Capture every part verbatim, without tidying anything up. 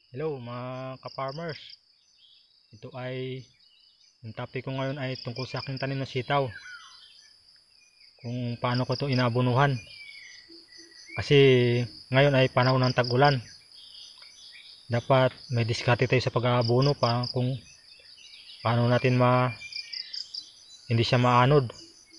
Hello mga ka-farmers. Ito ay, yung topic ko ngayon ay tungkol sa aking tanim na sitaw. Kung paano ko ito inabunuhan. Kasi ngayon ay panahon ng tag-ulan. Dapat may diskarte tayo sa pag-aabono pa kung paano natin ma hindi siya maanod.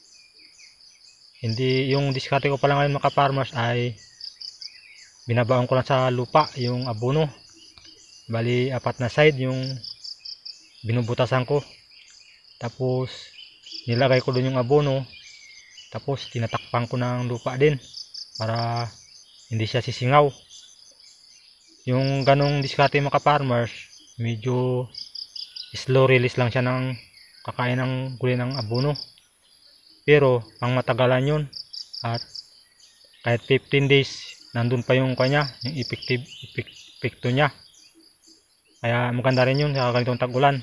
Hindi yung diskarte ko pala ngayon mga ka-farmers ay binabaon ko lang sa lupa yung abono. Bali apat na side yung binubutasan ko, tapos nilagay ko doon yung abono, tapos tinatakpan ko ng lupa din para hindi siya sisingaw. Yung ganong diskarte mga farmers, medyo slow release lang siya ng kakain ng gulay ng abono, pero ang matagalan yun, at kahit fifteen days nandun pa yung kanya, yung effective epekto niya. Kaya maganda rin yun sa ganitong tag-ulan.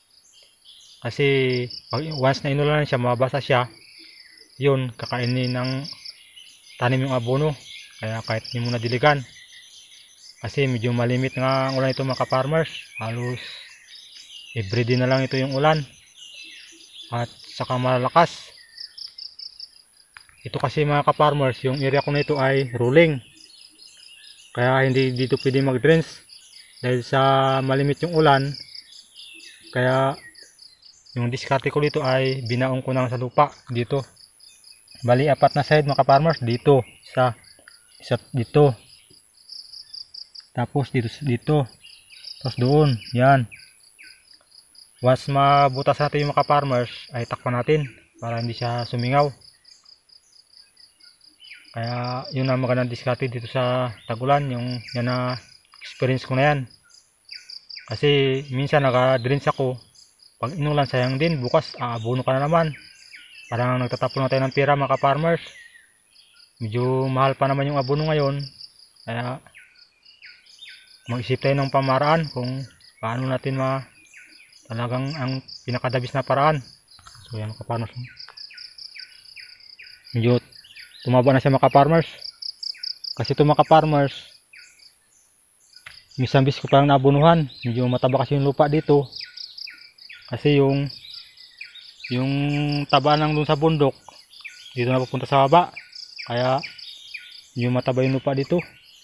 Kasi pag once na inulan siya, mabasa siya, yun, kakainin ng tanim yung abono. Kaya kahit hindi mo na diligan. Kasi medyo malimit nga ang ulan ito mga farmers. Halos everyday na lang ito yung ulan. At saka malalakas. Ito kasi mga farmers, yung area ko na ito ay rolling. Kaya hindi dito pwede mag-drains. Dahil sa malimit yung ulan, kaya yung diskarte ko dito ay binaong ko lang sa lupa dito. Bali apat na side mga farmers, dito sa isa dito, tapos dito dito, tapos doon, yan. Once mabutas natin yung mga farmers, ay takpan natin para hindi siya sumingaw. Kaya yun ang magandang diskarte dito sa tagulan, yung yan na experience ko na yan. Kasi minsan naka-drains ako, pag inulan sayang din, bukas aabono ka na naman. Parang nagtatapon na tayo ng pera mga farmers. Medyo mahal pa naman yung abono ngayon. Kaya mag-isip tayo ng pamaraan kung paano natin ma talagang ang pinakadabis na paraan. So yan mga farmers. Medyo tumaba na siya mga farmers. Kasi ito mga farmers, minsan bis ko parang nabunuhan, medyo mataba kasi yung lupa dito. Kasi yung yung taba lang dun sa bundok, dito na pupunta sa baba. Kaya yung mataba yung lupa dito.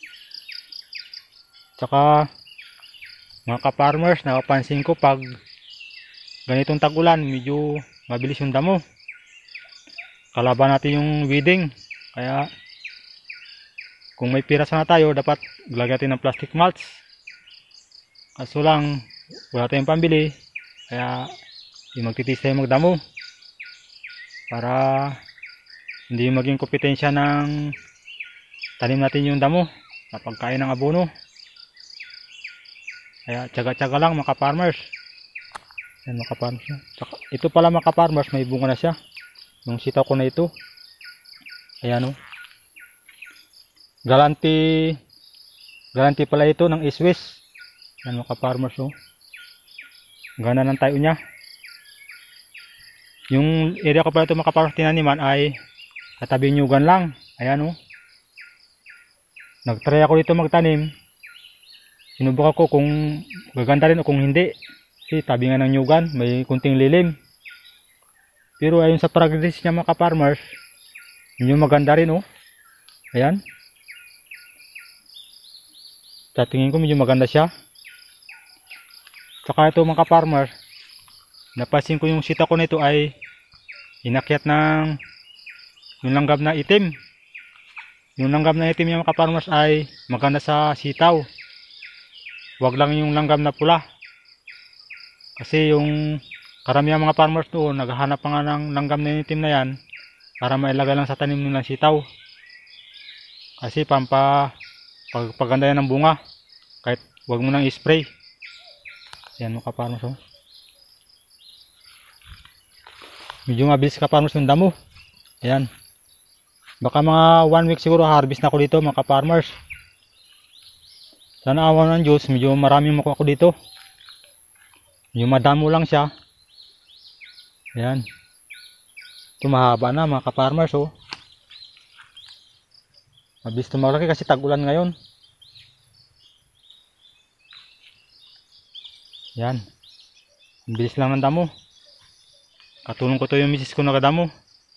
Tsaka mga ka-farmers, napapansin ko pag ganitong tag-ulan, medyo mabilis yung damo. Kalaban natin yung weeding. Kaya kung may pira sana tayo, dapat lagyan natin ng plastic mulch. Kaso lang, wala tayong pambili. Kaya magtitiis tayo magdamo para hindi maging kompetensya ng tanim natin yung damo sa pagkain ng abono. Kaya tsaga-tsaga lang mga farmers. Yan mga farmers. Ito pala mga farmers, may bunga na siya. Yung sitaw ko na ito. Ayan o. Garanti Garanti pala ito ng Iswis. Yan mga farmers o. Gana ng tayo niya. Yung area ko pala ito mga farmers tinaniman ay katabi nyugan lang. Ayan o. Nagtry ako dito magtanim. Sinubukan ko kung gaganda rin o kung hindi. Kasi tabi nga ng nyugan, may kunting lilim. Pero ayon sa progress niya mga farmers, yung maganda rin o. Ayan. Sa tingin ko medyo maganda siya. Saka ito mga farmers, napansin ko yung sita ko nito ay inakyat ng yung langgam na itim. Yung langgam na itim yung mga farmers ay maganda sa sitaw. Wag lang yung langgam na pula. Kasi yung karamihan mga farmers doon naghahanap pa nga ng langgam na itim na yan para mailagay lang sa tanim nilang sitaw. Kasi pampa pagpaganda yan ng bunga, kahit wag mo nang i-spray. Yan mga farmers oh. Medyo mabilis ka farmers ng damo. Ayan. Baka mga one week siguro harvest na ako dito mga farmers. Sana awa ng Diyos, medyo maraming makuha ko dito. Medyo madamo lang siya. Ayan. Ito mahaba na mga farmers oh. Mabilis tumalaki kasi tag-ulan ngayon. Yan. Ang bilis lang ng damo. Katulong ko to yung misis ko nagadamo.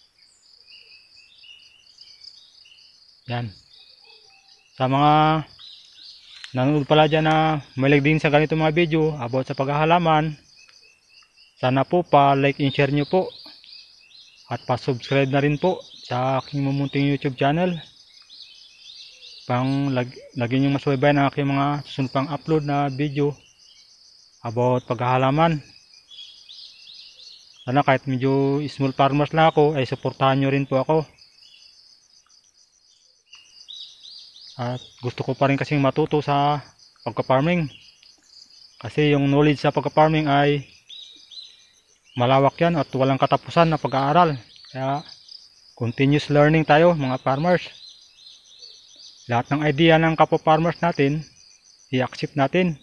Yan. Sa mga nanonood pala dyan na mahilig din sa ganito mga video about sa paghahalaman, sana po pa like and share nyo po. At pa-subscribe na rin po sa aking mumunting YouTube channel. Pang lag, lagi nyo masubaybayan ang aking mga susunod pang upload na video about paghahalaman. Sana kahit medyo small farmers lang ako, ay suportahan nyo rin po ako. At gusto ko pa rin kasing matuto sa pagka-farming. Kasi yung knowledge sa pagka-farming ay malawak yan at walang katapusan na pag-aaral. Kaya continuous learning tayo mga farmers. Lahat ng idea ng kapwa-farmers natin, i-accept natin.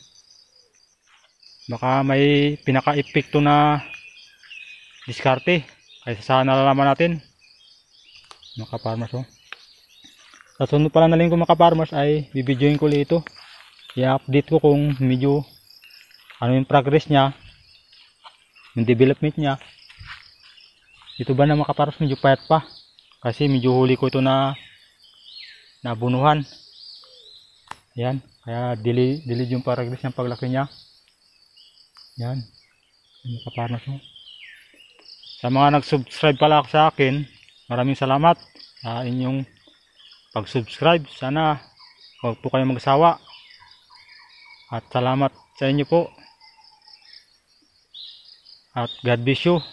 Baka may pinaka-epekto na diskarte kaysa sa nalalaman natin mga ka-farmers. Oh. Sa sunod pala na linggo mga ka-farmers ay bibidyoin ko ulit ito. I-update ko kung medyo ano yung progress niya, yung development niya. Ito ba na mga ka-farmers medyo payat pa kasi medyo huli ko ito na nabunuhan. Yan, kaya delay, delay yung progress ng paglaki niya. Yan mga ka-farmers. Oh. Sa mga nag-subscribe pala sa akin, maraming salamat sa inyong pag-subscribe. Sana huwag po kayong magsawa. At salamat sa inyo po. At God bless you.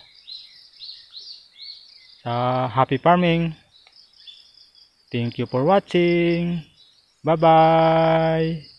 Sa happy farming. Thank you for watching. Bye-bye.